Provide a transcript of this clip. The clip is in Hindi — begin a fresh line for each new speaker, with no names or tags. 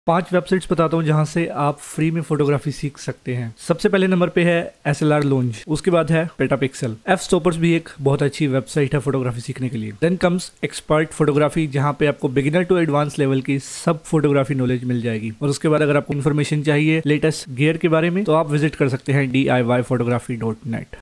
5 वेबसाइट्स बताता हूँ जहाँ से आप फ्री में फोटोग्राफी सीख सकते हैं। सबसे पहले नंबर पे है SLR लॉन्ज, उसके बाद है पेटापिक्सल। Fstoppers भी एक बहुत अच्छी वेबसाइट है फोटोग्राफी सीखने के लिए। देन कम्स एक्सपर्ट फोटोग्राफी, जहाँ पे आपको बिगिनर टू एडवांस लेवल की सब फोटोग्राफी नॉलेज मिल जाएगी। और उसके बाद अगर आपको इन्फॉर्मेशन चाहिए लेटेस्ट गियर के बारे में तो आप विजिट कर सकते हैं DIYphotography.net।